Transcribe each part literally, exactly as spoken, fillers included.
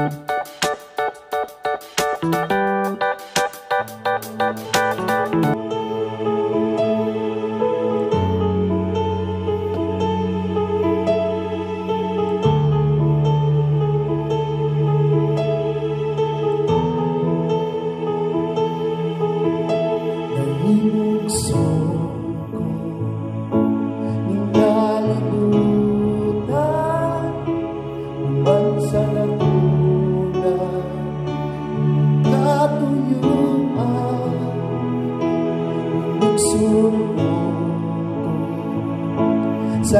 Sa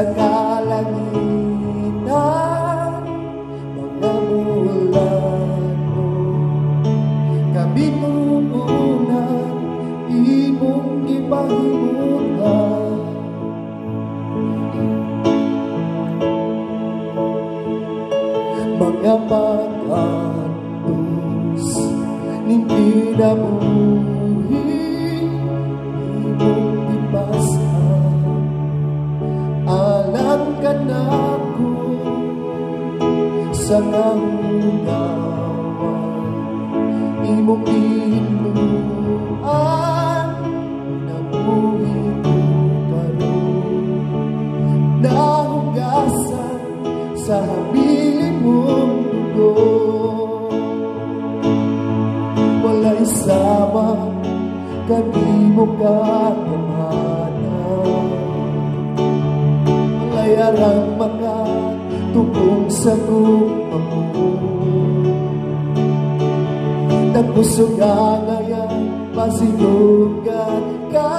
kalangitan, mga bulan mo, kabinuunan, imong ipahimutan. Mga pag-antos, ning pinabuhi, imong ipasan. Alam ka na ko sa kahugawan, imong inuan, nabuhi ko karon. Nahugasan sa habilin mong dugo, walay sama kanimo kagamhanan. Arang makatubong sa gumamu, nagpusuga ngayon pasilugan ka.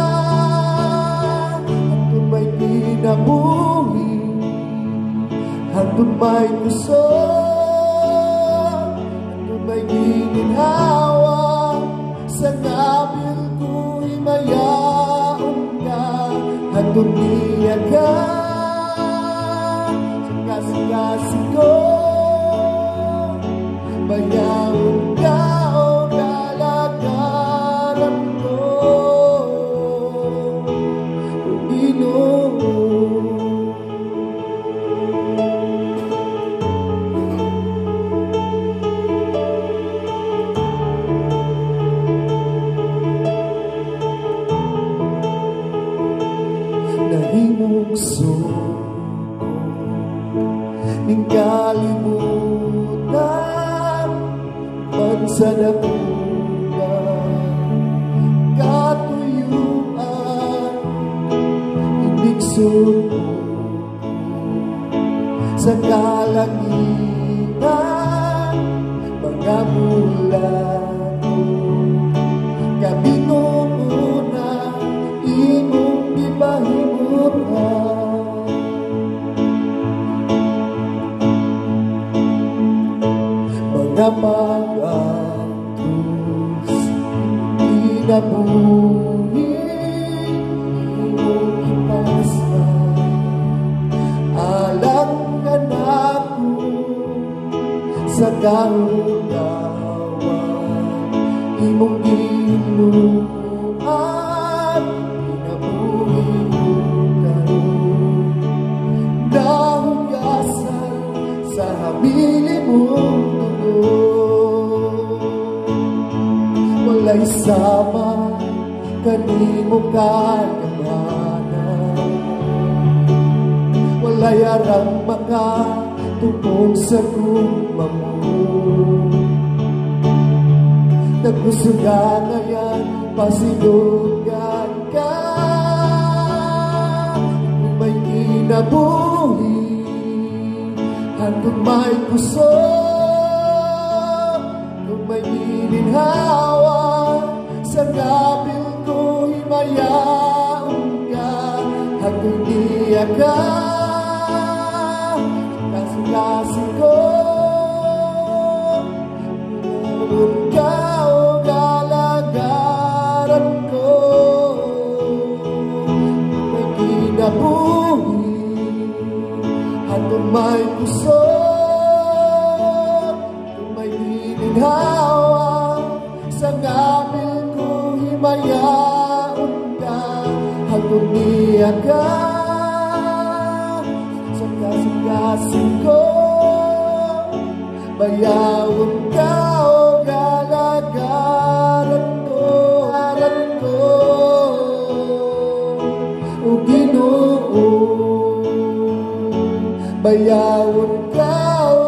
Hantun may pinabuhi, hantun may kusog, hantun may gininhawa. Sa ngabil ko'y mayaon ka, hantun niya ka. Kasih ko, bayawin ka o kalagaran ko, Panginoon. Nahimugso ning kalimutan, pansadakugan, katuyuan, inigsuko sa kalangitan, mga bulan kabinuuna, imong ipahimutan. Mga pag-antos, pinabuhi, imong ipasan. Alam ka na ko sa kahugawan, imong inuan, pinabuhi mo karon. Nahugasan sa habilin mong walay sama kanimo kagamanan, walay arang makatubong sa gumamu, nagpusuga ngayon pasilugan ka. Kung may kinabuhi, hantun may kusog, kung may gininhawa, sa gabil ko'y mayaon ka, hantun niya ka. Kasing-kasing ko, pinawin ka o galagaran ko. May kinabuhi, hantun may kusog, kung may gininhawa, sa gabil ko himayaon ka, hantun niya ka. Sa kasing-kasing ko, bayawon ka o galagaran ko, aran ko, o Ginoo, bayawon ka o